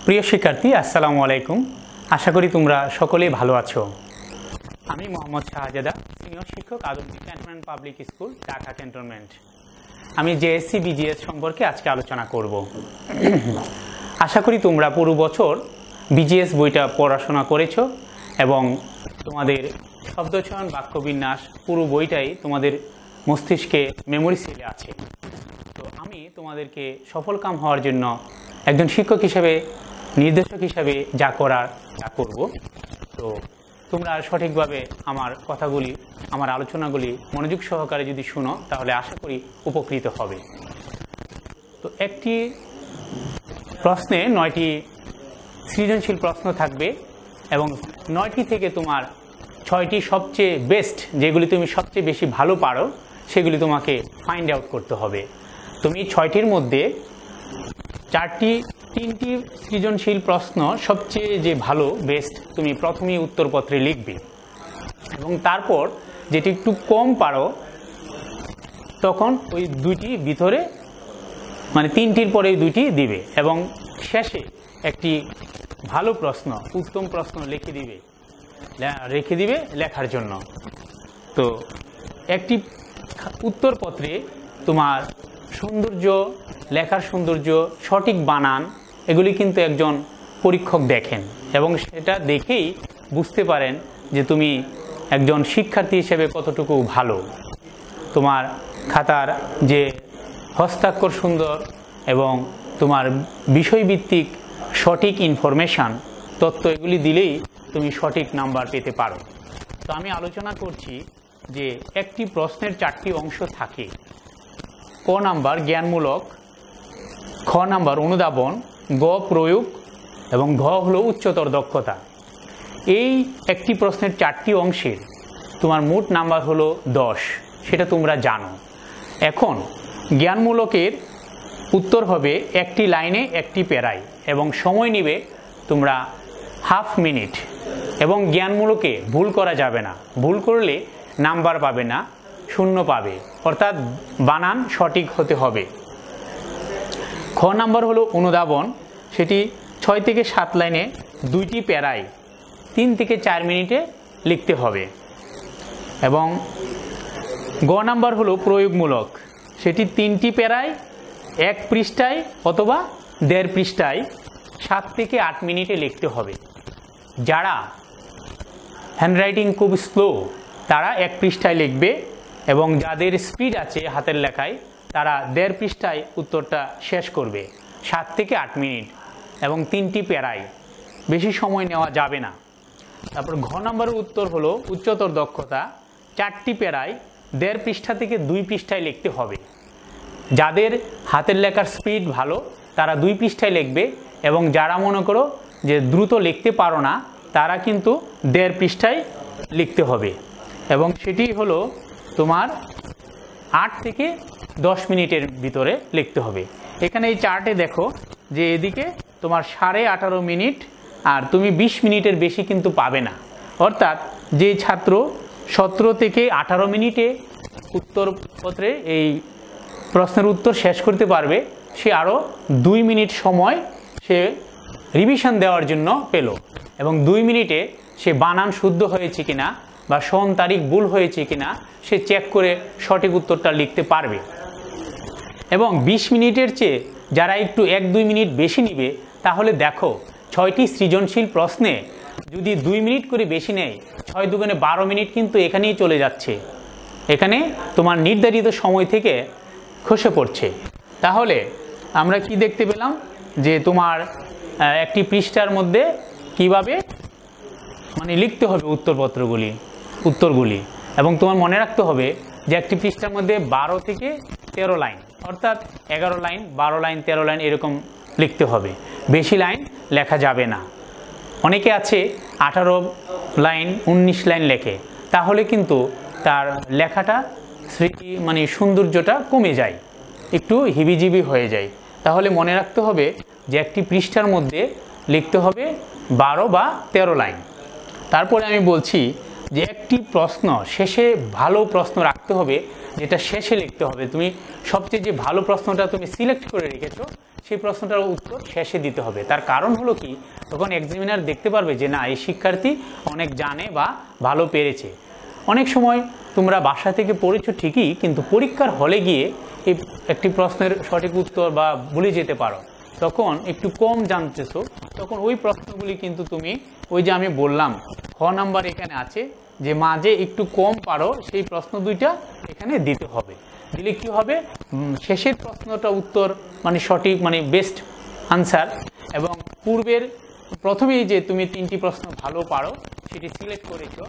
প্রিয় শিক্ষার্থী আসসালামু আলাইকুম। আশা করি তোমরা সকলেই ভালো আছো। আমি মোহাম্মদ শাহজাদা, সিনিয়র শিক্ষক Adamjee cantonment public school, Dhaka cantonment. আমি JSC BGS সম্পর্কে আজকে আলোচনা করব। আশা করি তোমরা পুরো বছর BGS বইটা পড়াশোনা করেছো এবং তোমাদের শব্দচয়ন, বাক্যবিন্যাস পুরো বইটাই তোমাদের মস্তিষ্কে মেমোরি সেলে আছে। তো আমি তোমাদেরকে সফলকাম হওয়ার জন্য একজন শিক্ষক হিসেবে, নির্দেশক হিসেবে যা করার তা করব। তো তোমরা সঠিকভাবে আমার কথাগুলি, আমার আলোচনাগুলি মনোযোগ সহকারে যদি শুনো তাহলে আশা করি উপকৃত হবে। তো একটি প্রশ্নে 9টি সৃজনশীল প্রশ্ন থাকবে এবং 9টি থেকে তোমার 6টি সবচেয়ে বেস্ট, যেগুলি তুমি সবচেয়ে বেশি ভালো পারো, সেগুলি তোমাকে ফাইন্ড আউট করতে হবে। তুমি 6টির মধ্যে 3টি সৃজনশীল প্রশ্ন সবচেয়ে যে ভালো বেস্ট তুমি প্রথমেই উত্তরপত্রে লিখবে এবং তারপর যেটি একটু কম পারো তখন ওই দুইটি ভিতরে, মানে 3টির পরে 2টি দিবে এবং শেষে একটি ভালো প্রশ্ন, উত্তম প্রশ্ন রেখে দিবে লেখার জন্য। তো একটি উত্তরপত্রে তোমার সৌন্দর্য, লেখার সৌন্দর্য, সঠিক বানান, এগুলি কিন্তু একজন পরীক্ষক দেখেন এবং সেটা দেখেই বুঝতে পারেন যে তুমি একজন শিক্ষার্থী হিসেবে কতটুকু ভালো। তোমার খাতার যে হস্তাক্ষর সুন্দর এবং তোমার বিষয়ভিত্তিক সঠিক ইনফরমেশান, তথ্য, এগুলি দিলেই তুমি সঠিক নাম্বার পেতে পারো। তো আমি আলোচনা করছি যে একটি প্রশ্নের 4টি অংশ থাকে। ক নাম্বার জ্ঞানমূলক, খ নাম্বার অনুধাবন, গ প্রয়োগ এবং ঘ হলো উচ্চতর দক্ষতা। এই একটি প্রশ্নের 4টি অংশের তোমার মোট নাম্বার হলো 10, সেটা তোমরা জানো। এখন জ্ঞানমূলকের উত্তর হবে একটি লাইনে একটি প্যারায় এবং সময় নেবে তোমরা হাফ মিনিট এবং জ্ঞানমূলকে ভুল করা যাবে না। ভুল করলে নাম্বার পাবে না, 0 পাবে, অর্থাৎ বানান সঠিক হতে হবে। খ নাম্বার হলো অনুধাবন, সেটি 6 থেকে 7 লাইনে 2টি প্যারায় 3 থেকে 4 মিনিটে লিখতে হবে। এবং গ নাম্বার হলো প্রয়োগমূলক, সেটি 3টি প্যারায় 1 পৃষ্ঠায় অথবা 1.5 পৃষ্ঠায় 7 থেকে 8 মিনিটে লিখতে হবে। যারা হ্যান্ডরাইটিং খুব স্লো তারা 1 পৃষ্ঠায় লিখবে এবং যাদের স্পিড আছে হাতের লেখায় তারা 1.5 পৃষ্ঠায় উত্তরটা শেষ করবে, 7 থেকে 8 মিনিট এবং 3টি প্যারায়, বেশি সময় নেওয়া যাবে না। তারপর ঘ নম্বরের উত্তর হলো উচ্চতর দক্ষতা, 4টি প্যারায় 1.5 পৃষ্ঠা থেকে 2 পৃষ্ঠায় লিখতে হবে। যাদের হাতের লেখার স্পিড ভালো তারা 2 পৃষ্ঠায় লিখবে এবং যারা মনে করো যে দ্রুত লিখতে পারো না তারা কিন্তু 1.5 পৃষ্ঠায় লিখতে হবে এবং সেটি হলো তোমার 8 থেকে 10 মিনিটের ভিতরে লিখতে হবে। এখানে এই চার্টে দেখো যে এদিকে তোমার 18.5 মিনিট আর তুমি 20 মিনিটের বেশি কিন্তু পাবে না, অর্থাৎ যে ছাত্র 17 থেকে 18 মিনিটে উত্তরপত্রে এই প্রশ্নের উত্তর শেষ করতে পারবে সে আরও 2 মিনিট সময় সে রিভিশন দেওয়ার জন্য পেল এবং 2 মিনিটে সে বানান শুদ্ধ হয়েছে কিনা বা সন তারিখ ভুল হয়েছে কিনা সে চেক করে সঠিক উত্তরটা লিখতে পারবে। এবং 20 মিনিটের চেয়ে যারা একটু 1-2 মিনিট বেশি নিবে তাহলে দেখো 6টি সৃজনশীল প্রশ্নে যদি 2 মিনিট করে বেশি নেয়, 6 দুগুণে 12 মিনিট কিন্তু এখানেই চলে যাচ্ছে, এখানে তোমার নির্ধারিত সময় থেকে খসে পড়ছে। তাহলে আমরা কি দেখতে পেলাম যে তোমার একটি পৃষ্ঠার মধ্যে কিভাবে মানে লিখতে হবে উত্তরগুলি এবং তোমার মনে রাখতে হবে যে একটি পৃষ্ঠার মধ্যে 12 থেকে 13 লাইন, অর্থাৎ 11 লাইন, 12 লাইন, 13 লাইন এরকম লিখতে হবে, বেশি লাইন লেখা যাবে না। অনেকে আছে 18 লাইন 19 লাইন লেখে, তাহলে কিন্তু তার লেখাটা স্মৃতি মানে সৌন্দর্যটা কমে যায়, একটু হিবিজিবি হয়ে যায়। তাহলে মনে রাখতে হবে যে একটি পৃষ্ঠার মধ্যে লিখতে হবে 12 বা 13 লাইন। তারপরে আমি বলছি যে একটি প্রশ্ন শেষে ভালো প্রশ্ন রাখতে হবে যেটা শেষে লিখতে হবে। তুমি সবচেয়ে যে ভালো প্রশ্নটা তুমি সিলেক্ট করে রেখেছো সেই প্রশ্নটার উত্তর শেষে দিতে হবে। তার কারণ হলো কি, তখন এক্সামিনার দেখতে পারবে যে না, এই শিক্ষার্থী অনেক জানে বা ভালো পেরেছে। অনেক সময় তোমরা বাসা থেকে পড়েছো ঠিকই, কিন্তু পরীক্ষার হলে গিয়ে এই একটি প্রশ্নের সঠিক উত্তর বা ভুলে যেতে পারো, তখন একটু কম জানতেছো, তখন ওই প্রশ্নগুলি কিন্তু তুমি ওই যে আমি বললাম খ নাম্বার এখানে আছে যে মাঝে একটু কম পারো, সেই প্রশ্ন দুইটা এখানে দিতে হবে। দিলে কি হবে, শেষের প্রশ্নটা উত্তর মানে সঠিক মানে বেস্ট আনসার, এবং পূর্বের প্রথমেই যে তুমি 3টি প্রশ্ন ভালো পারো সেটি সিলেক্ট করেছো।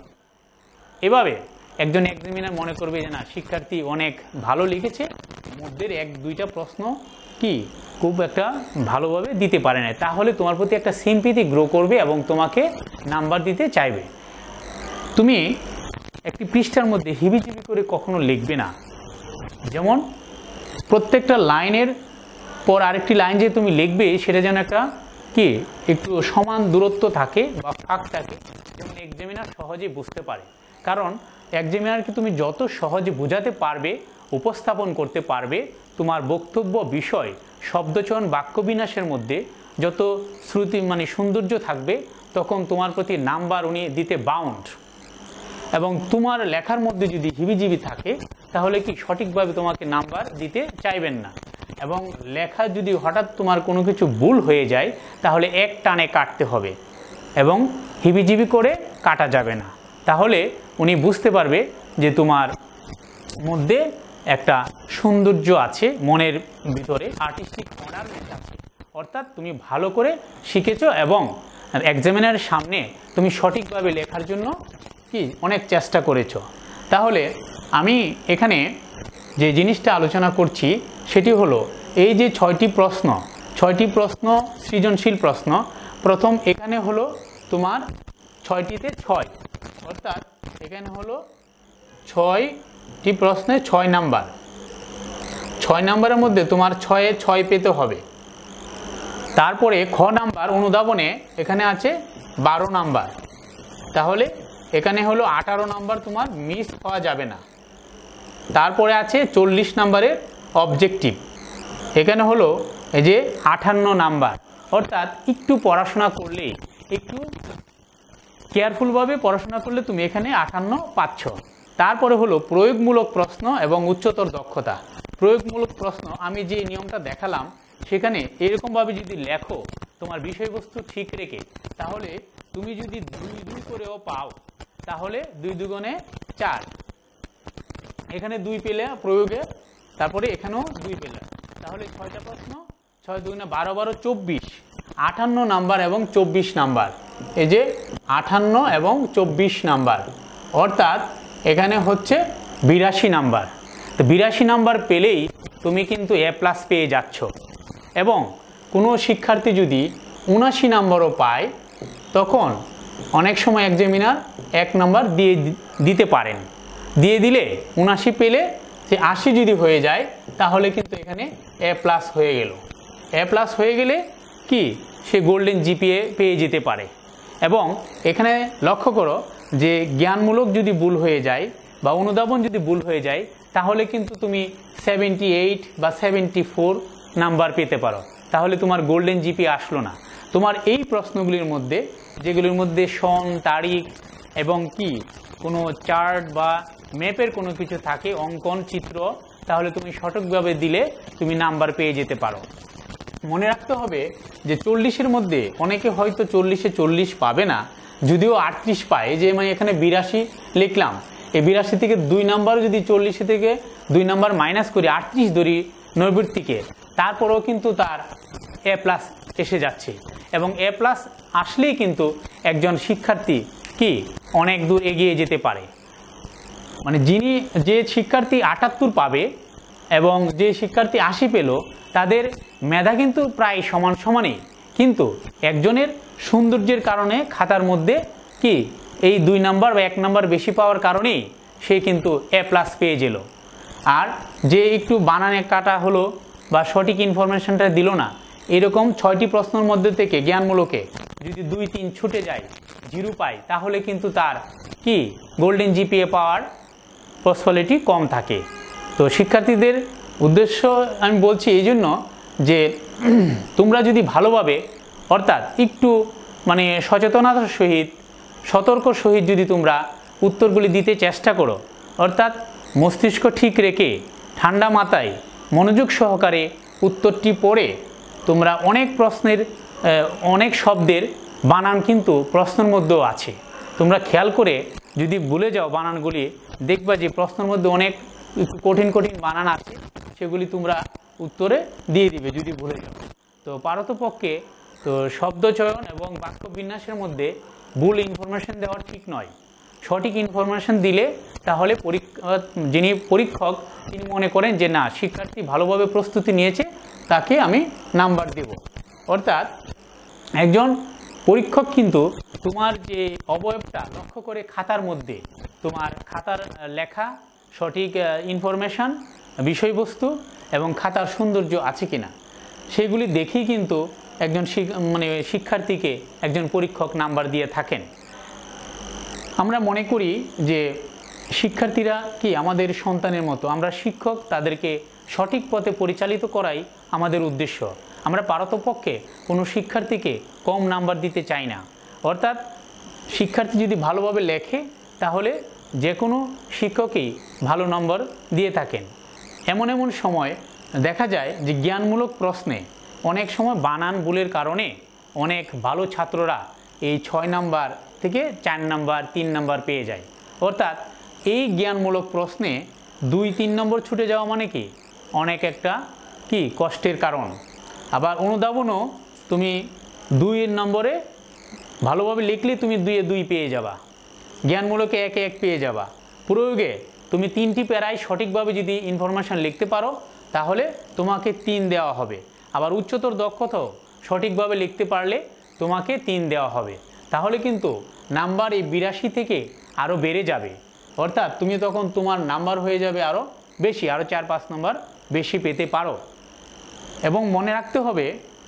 এভাবে একজন এক্সামিনার মনে করবে যে না, শিক্ষার্থী অনেক ভালো লিখেছে, মধ্যের 1-2টা প্রশ্ন কি খুব একটা ভালোভাবে দিতে পারে না, তাহলে তোমার প্রতি একটা সিম্পিথি গ্রো করবে এবং তোমাকে নাম্বার দিতে চাইবে। তুমি একটি পৃষ্ঠার মধ্যে হিবিজিবি করে কখনো লিখবে না। যেমন প্রত্যেকটা লাইনের পর আরেকটি লাইন যে তুমি লিখবে সেটা যেন একটা কি একটু সমান দূরত্ব থাকে বা ফাঁক থাকে, যেমন এক্সামিনার সহজে বুঝতে পারে। কারণ এক্সামিনারকে তুমি যত সহজে বোঝাতে পারবে, উপস্থাপন করতে পারবে, তোমার বক্তব্য, বিষয়, শব্দচয়ন, বাক্যবিন্যাসের মধ্যে যত শ্রুতি মানে সৌন্দর্য থাকবে, তখন তোমার প্রতি নাম্বার উনি দিতে বাউন্ড। এবং তোমার লেখার মধ্যে যদি হিবিজিবি থাকে তাহলে কি সঠিকভাবে তোমাকে নাম্বার দিতে চাইবেন না। এবং লেখা যদি হঠাৎ তোমার কোনো কিছু ভুল হয়ে যায় তাহলে এক টানে কাটতে হবে এবং হিবিজিবি করে কাটা যাবে না, তাহলে উনি বুঝতে পারবে যে তোমার মধ্যে একটা সৌন্দর্য আছে, মনের ভিতরে আর্টিস্টিক অর্ডারমেন্ট আছে, অর্থাৎ তুমি ভালো করে শিখেছো এবং এক্সামিনারের সামনে তুমি সঠিকভাবে লেখার জন্য কি অনেক চেষ্টা করেছো। তাহলে আমি এখানে যে জিনিসটা আলোচনা করছি সেটি হলো এই যে 6টি প্রশ্ন সৃজনশীল প্রশ্ন। প্রথম এখানে হলো তোমার 6টিতে 6, অর্থাৎ এখানে হলো 6টি প্রশ্নে 6 নাম্বার। 6 নাম্বারের মধ্যে তোমার 6-এ 6 পেতে হবে। তারপরে খ নাম্বার অনুধাবনে এখানে আছে 12 নাম্বার, তাহলে এখানে হলো 18 নাম্বার তোমার মিস হওয়া যাবে না। তারপরে আছে 40 নাম্বারের অবজেক্টিভ, এখানে হলো এই যে 58 নাম্বার, অর্থাৎ একটু পড়াশোনা করলে, একটু কেয়ারফুলভাবে পড়াশোনা করলে তুমি এখানে 58 পাচ্ছ। তারপরে হলো প্রয়োগমূলক প্রশ্ন এবং উচ্চতর দক্ষতা। প্রয়োগমূলক প্রশ্ন আমি যে নিয়মটা দেখালাম সেখানে এরকমভাবে যদি লেখো তোমার বিষয়বস্তু ঠিক রেখে, তাহলে তুমি যদি 2 করেও পাও তাহলে 2 দুগুণে 4, এখানে 2 পেলে প্রয়োগে, তারপরে এখানেও 2 পেলে, তাহলে 6টা প্রশ্ন 6 2 12 12 24, 58 নাম্বার এবং 24 নাম্বার। এই যে 58 এবং 24 নাম্বার, অর্থাৎ এখানে হচ্ছে 82 নাম্বার। তো 82 নাম্বার পেলেই তুমি কিন্তু A+ পেয়ে যাচ্ছ। এবং কোনো শিক্ষার্থী যদি 79 নাম্বারও পায় তখন অনেক সময় এক্সামিনার 1 নাম্বার দিতে পারেন। দিয়ে দিলে 79 পেলে যে 80 যদি হয়ে যায় তাহলে কিন্তু এখানে A+ হয়ে গেল। A+ হয়ে গেলে কি সে গোল্ডেন জিপিএ পেয়ে যেতে পারে। এবং এখানে লক্ষ্য করো যে জ্ঞানমূলক যদি ভুল হয়ে যায় বা অনুধাবন যদি ভুল হয়ে যায় তাহলে কিন্তু তুমি 78 বা 74 নাম্বার পেতে পারো, তাহলে তোমার গোল্ডেন জিপিএ আসলো না। তোমার এই প্রশ্নগুলির মধ্যে যেগুলির মধ্যে সন, তারিখ এবং কি কোনো চার্ট বা ম্যাপের কোনো কিছু থাকে, অঙ্কন, চিত্র, তাহলে তুমি সঠিকভাবে দিলে তুমি নাম্বার পেয়ে যেতে পারো। মনে রাখতে হবে যে 40-এর মধ্যে অনেকে হয়তো 40-এ 40 পাবে না, যদিও 38 পায়। যে মানে এখানে 82 লিখলাম, এই 82 থেকে 2 নাম্বার যদি 40 থেকে 2 নাম্বার মাইনাস করি 38 ধরি 90 থেকে, তারপরেও কিন্তু তার A+ এসে যাচ্ছে। এবং A+ আসলেই কিন্তু একজন শিক্ষার্থী কি অনেক দূর এগিয়ে যেতে পারে। মানে যে শিক্ষার্থী 78 পাবে এবং যে শিক্ষার্থী 80 পেল তাদের মেধা কিন্তু প্রায় সমান সমানই, কিন্তু একজনের সৌন্দর্যের কারণে খাতার মধ্যে কি এই 2 নাম্বার বা 1 নাম্বার বেশি পাওয়ার কারণেই সে কিন্তু A+ পেয়ে গেল। আর যে একটু বানানে কাটা হলো বা সঠিক ইনফরমেশনটা দিল না, এরকম 6টি প্রশ্নের মধ্যে থেকে জ্ঞানমূলকে যদি 2-3 ছুটে যায়, 0 পায়, তাহলে কিন্তু তার কি গোল্ডেন জিপিএ পাওয়ার পসিবিলিটি কম থাকে। তো শিক্ষার্থীদের উদ্দেশ্য আমি বলছি এই জন্য যে তোমরা যদি ভালোভাবে অর্থাৎ একটু মানে সচেতনতার সহিত সতর্ক সহিত যদি তোমরা উত্তরগুলি দিতে চেষ্টা করো, অর্থাৎ মস্তিষ্ক ঠিক রেখে ঠান্ডা মাথায় মনোযোগ সহকারে উত্তরটি পড়ে তোমরা অনেক প্রশ্নের অনেক শব্দের বানান কিন্তু প্রশ্নের মধ্যেও আছে। তোমরা খেয়াল করে যদি ভুলে যাও বানানগুলি, দেখবা যে প্রশ্নের মধ্যে অনেক কঠিন কঠিন বানান আছে, সেগুলি তোমরা উত্তরে দিয়ে দিবে যদি ভুলে যাও। তো পারতপক্ষে তো শব্দ চয়ন এবং বাক্য বিন্যাসের মধ্যে ভুল ইনফরমেশন দেওয়া ঠিক নয়। সঠিক ইনফরমেশন দিলে তাহলে যিনি পরীক্ষক তিনি মনে করেন যে না শিক্ষার্থী ভালোভাবে প্রস্তুতি নিয়েছে, তাকে আমি নাম্বার দেব। অর্থাৎ একজন পরীক্ষক কিন্তু তোমার যে অবয়বটা লক্ষ্য করে খাতার মধ্যে তোমার খাতার লেখা সঠিক ইনফরমেশন বিষয়বস্তু এবং খাতার সৌন্দর্য আছে কিনা সেগুলি দেখেই কিন্তু একজন শিক্ষার্থীকে একজন পরীক্ষক নাম্বার দিয়ে থাকেন। আমরা মনে করি যে শিক্ষার্থীরা কি আমাদের সন্তানের মতো, আমরা শিক্ষক, তাদেরকে সঠিক পথে পরিচালিত করাই আমাদের উদ্দেশ্য। আমরা পারতপক্ষে কোনো শিক্ষার্থীকে কম নাম্বার দিতে চাই না। অর্থাৎ শিক্ষার্থী যদি ভালোভাবে লেখে তাহলে যে কোনো শিক্ষকই ভালো নম্বর দিয়ে থাকেন। এমন এমন সময় দেখা যায় যে জ্ঞানমূলক প্রশ্নে অনেক সময় বানান ভুলের কারণে অনেক ভালো ছাত্ররা এই 6 নাম্বার থেকে 4 নাম্বার 3 নাম্বার পেয়ে যায়। অর্থাৎ এই জ্ঞানমূলক প্রশ্নে 2-3 নম্বর ছুটে যাওয়া মানে কি অনেক একটা কি কষ্টের কারণ। আবার অনুধাবনও তুমি 2 নম্বরে ভালোভাবে লিখলে তুমি 2-2 পেয়ে যাবা, জ্ঞানমূলকে 1-1 পেয়ে যাবা। প্রয়োগে তুমি 3টি প্যারায় সঠিকভাবে যদি ইনফরমেশন লিখতে পারো তাহলে তোমাকে 3 দেওয়া হবে। আবার উচ্চতর দক্ষতাও সঠিকভাবে লিখতে পারলে তোমাকে 3 দেওয়া হবে। তাহলে কিন্তু নাম্বার এই 82 থেকে আরও বেড়ে যাবে। অর্থাৎ তুমি তখন তোমার নাম্বার হয়ে যাবে আরও বেশি, আরও 4-5 নম্বর বেশি পেতে পারো। এবং মনে রাখতে হবে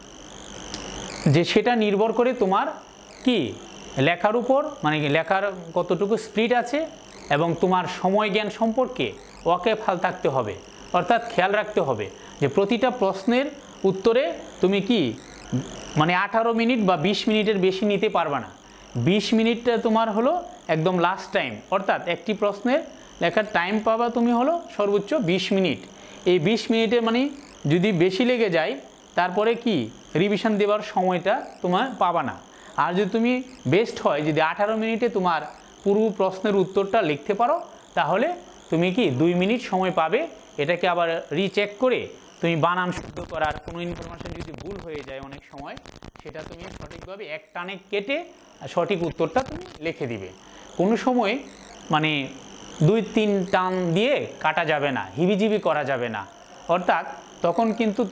যে সেটা নির্ভর করে তোমার কি লেখার উপর, মানে লেখার কতটুকু স্পিড আছে এবং তোমার সময় জ্ঞান সম্পর্কে ওয়াকিবহাল থাকতে হবে। অর্থাৎ খেয়াল রাখতে হবে যে প্রতিটা প্রশ্নের উত্তরে তুমি কি মানে 18 মিনিট বা 20 মিনিটের বেশি নিতে পারবে না। 20 মিনিটটা তোমার হলো একদম লাস্ট টাইম। অর্থাৎ একটি প্রশ্নের লেখার টাইম পাবা তুমি হলো সর্বোচ্চ 20 মিনিট। এই 20 মিনিটে মানে যদি বেশি লেগে যায় তারপরে কি রিভিশন দেওয়ার সময়টা তোমার পাবা না। আর যদি তুমি বেস্ট হয় যদি 18 মিনিটে তোমার পুরো প্রশ্নের উত্তরটা লিখতে পারো তাহলে তুমি কি 2 মিনিট সময় পাবে। এটাকে আবার রিচেক করে তুমি বানান শুদ্ধ করার কোনো ইনফরমেশন যদি ভুল হয়ে যায় অনেক সময় সেটা তুমি সঠিকভাবে এক টানে কেটে সঠিক উত্তরটা তুমি লিখে দিবে। কোনো সময় মানে 2-3 টান দিয়ে কাটা যাবে না, হিবিজিবি করা যাবে না। অর্থাৎ তখন কিন্তু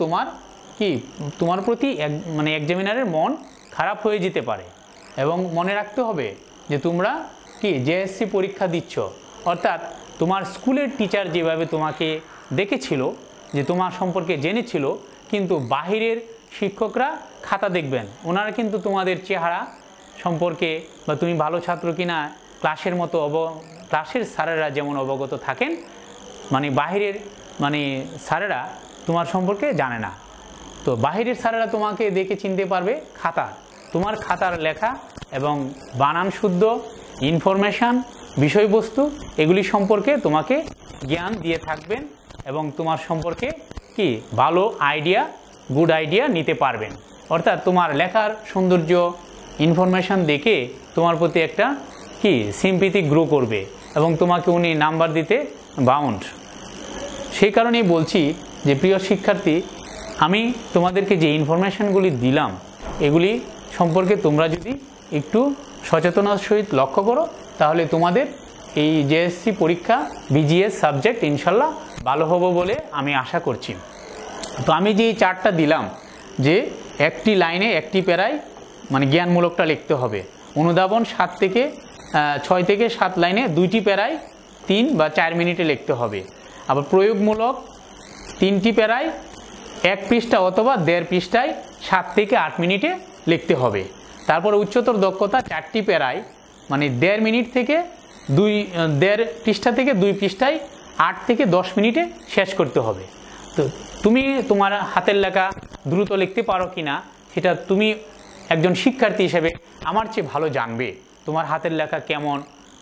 তোমার প্রতি মানে এক্সামিনারের মন খারাপ হয়ে যেতে পারে। এবং মনে রাখতে হবে যে তোমরা কি জেএসসি পরীক্ষা দিচ্ছ, অর্থাৎ তোমার স্কুলের টিচার যেভাবে তোমাকে দেখেছিল, যে তোমার সম্পর্কে জেনেছিল, কিন্তু বাহিরের শিক্ষকরা খাতা দেখবেন, ওনারা কিন্তু তোমাদের চেহারা সম্পর্কে বা তুমি ভালো ছাত্র কিনা ক্লাসের মতো ক্লাসের স্যারেরা যেমন অবগত থাকেন, মানে বাহিরের মানে স্যারেরা তোমার সম্পর্কে জানে না। তো বাহিরের স্যারেরা তোমাকে দেখে চিনতে পারবে তোমার খাতার লেখা এবং বানান শুদ্ধ ইনফরমেশান বিষয়বস্তু এগুলি সম্পর্কে তোমাকে জ্ঞান দিয়ে থাকবেন এবং তোমার সম্পর্কে কি ভালো আইডিয়া, গুড আইডিয়া নিতে পারবেন। অর্থাৎ তোমার লেখার সৌন্দর্য ইনফরমেশান দেখে তোমার প্রতি একটা কি সিম্পিথি গ্রো করবে এবং তোমাকে উনি নাম্বার দিতে বাউন্ড। সেই কারণেই বলছি যে প্রিয় শিক্ষার্থী, আমি তোমাদেরকে যে ইনফরমেশানগুলি দিলাম এগুলি সম্পর্কে তোমরা যদি একটু সচেতনতার সহিত লক্ষ্য করো তাহলে তোমাদের এই জেএসসি পরীক্ষা বিজিএস সাবজেক্ট ইনশাল্লাহ ভালো হবে বলে আমি আশা করছি। তো আমি যে চার্টটা দিলাম যে একটি লাইনে একটি প্যারায় মানে জ্ঞানমূলকটা লিখতে হবে, অনুধাবন 6 থেকে 7 লাইনে 2টি প্যারায় 3 বা 4 মিনিটে লিখতে হবে। আবার প্রয়োগমূলক 3টি প্যারায় 1 পৃষ্ঠা অথবা 1.5 পৃষ্ঠায় 7 থেকে 8 মিনিটে লিখতে হবে। তারপর উচ্চতর দক্ষতা 4টি প্যারায় মানে 1.5 মিনিট থেকে 1.5 পৃষ্ঠা থেকে 2 পৃষ্ঠায় 8 থেকে 10 মিনিটে শেষ করতে হবে। তো তুমি তোমার হাতের লেখা দ্রুত লিখতে পারো কিনা সেটা তুমি একজন শিক্ষার্থী হিসেবে আমার চেয়ে ভালো জানবে। তোমার হাতের লেখা কেমন,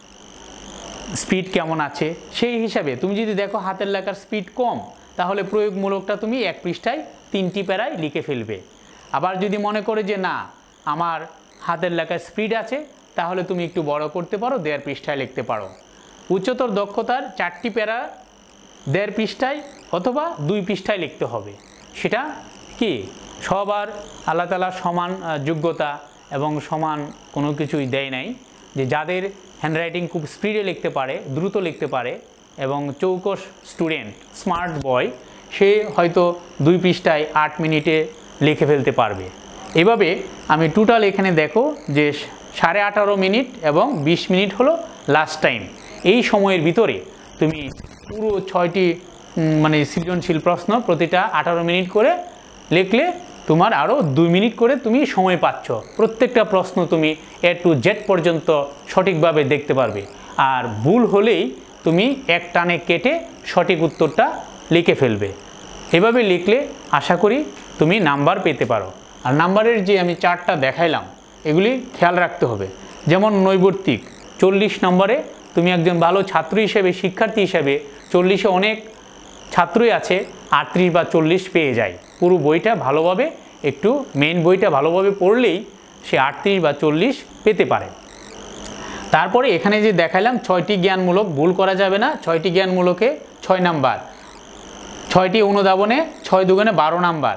স্পিড কেমন আছে, সেই হিসাবে তুমি যদি দেখো হাতের লেখার স্পিড কম, তাহলে প্রয়োগমূলকটা তুমি 1 পৃষ্ঠায় 3টি প্যারায় লিখে ফেলবে। আবার যদি মনে করে যে না আমার হাতের লেখার স্পিড আছে, তাহলে তুমি একটু বড় করতে পারো, 1.5 পৃষ্ঠায় লিখতে পারো। উচ্চতর দক্ষতার 4টি প্যারা 1.5 পৃষ্ঠায় অথবা 2 পৃষ্ঠায় লিখতে হবে। সেটা কি সবার আল্লাহ তাআলা সমান যোগ্যতা এবং সমান কোনো কিছুই দেয় নাই, যে যাদের হ্যান্ডরাইটিং খুব স্পিডে লিখতে পারে, দ্রুত লিখতে পারে এবং চৌকস স্টুডেন্ট, স্মার্ট বয়, সে হয়তো 2 পৃষ্ঠায় 8 মিনিটে লিখে ফেলতে পারবে। এভাবে আমি টোটাল এখানে দেখো যে 18.5 মিনিট এবং 20 মিনিট হলো লাস্ট টাইম। এই সময়ের ভিতরে তুমি পুরো 6টি মানে সৃজনশীল প্রশ্ন প্রতিটা 18 মিনিট করে লিখলে তোমার আরও 2 মিনিট করে তুমি সময় পাচ্ছ। প্রত্যেকটা প্রশ্ন তুমি A to Z পর্যন্ত সঠিকভাবে দেখতে পারবে। আর ভুল হলেই তুমি এক টানে কেটে সঠিক উত্তরটা লিখে ফেলবে। এভাবে লিখলে আশা করি তুমি নাম্বার পেতে পারো। আর নাম্বারের যে আমি চার্টটা দেখাইলাম এগুলি খেয়াল রাখতে হবে। যেমন নৈবর্তিক 40 নম্বরে তুমি একজন ভালো ছাত্র হিসেবে, শিক্ষার্থী হিসেবে 40-এ অনেক ছাত্রই আছে 38 বা 40 পেয়ে যায়। পুরো বইটা ভালোভাবে একটু মেইন বইটা ভালোভাবে পড়লেই সে 38 বা 40 পেতে পারে। তারপরে এখানে যে দেখালাম 6টি জ্ঞানমূলক, ভুল করা যাবে না। 6টি জ্ঞানমূলকে 6 নাম্বার, 6টি অনুধাবনে 6 দুগুণে 12 নাম্বার,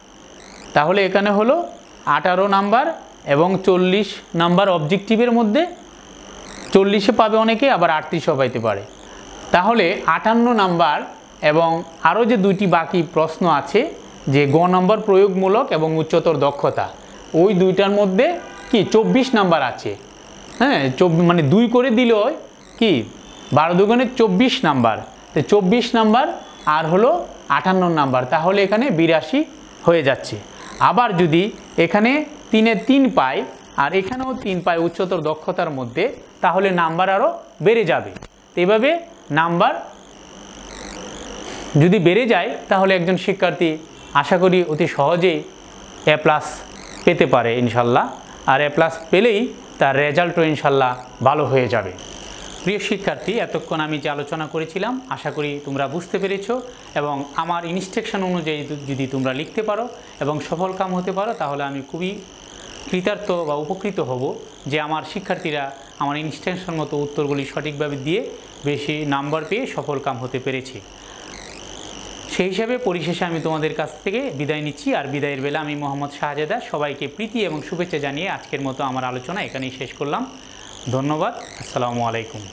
তাহলে এখানে হলো 18 নাম্বার এবং 40 নাম্বার অবজেক্টিভের মধ্যে 40-এ পাবে অনেকে, আবার 38-ও পাইতে পারে। তাহলে 58 নাম্বার এবং আরও যে 2টি বাকি প্রশ্ন আছে যে গ নম্বর প্রয়োগমূলক এবং উচ্চতর দক্ষতা, ওই 2টার মধ্যে কি 24 নাম্বার আছে। হ্যাঁ, মানে 2 করে দিলেও কি 12 দুগুণে 24 নাম্বার, তো 24 নাম্বার আর হলো 58 নাম্বার, তাহলে এখানে 82 হয়ে যাচ্ছে। আবার যদি এখানে 3-এ 3 পায় আর এখানেও 3 পায় উচ্চতর দক্ষতার মধ্যে, তাহলে নাম্বার আরও বেড়ে যাবে। এভাবে নাম্বার যদি বেড়ে যায় তাহলে একজন শিক্ষার্থী আশা করি অতি সহজেই A+ পেতে পারে ইনশাল্লাহ। আর A+ পেলেই তার রেজাল্টও ইনশাল্লাহ ভালো হয়ে যাবে। প্রিয় শিক্ষার্থী, এতক্ষণ আমি যে আলোচনা করেছিলাম আশা করি তোমরা বুঝতে পেরেছো এবং আমার ইনস্ট্রাকশন অনুযায়ী যদি তোমরা লিখতে পারো এবং সফলকাম হতে পারো, তাহলে আমি খুবই কৃতার্থ বা উপকৃত হব যে আমার শিক্ষার্থীরা আমার ইনস্ট্রাকশন মতো উত্তরগুলি সঠিকভাবে দিয়ে বেশি নাম্বার পেয়ে সফলকাম হতে পেরেছে। সেই হিসাবে পরিশেষে আমি তোমাদের কাছ থেকে বিদায় নিচ্ছি। আর বিদায়ের বেলা আমি মোহাম্মদ শাহজাদা সবাইকে প্রীতি এবং শুভেচ্ছা জানিয়ে আজকের মতো আমার আলোচনা এখানেই শেষ করলাম। ধন্যবাদ। আসসালামু আলাইকুম।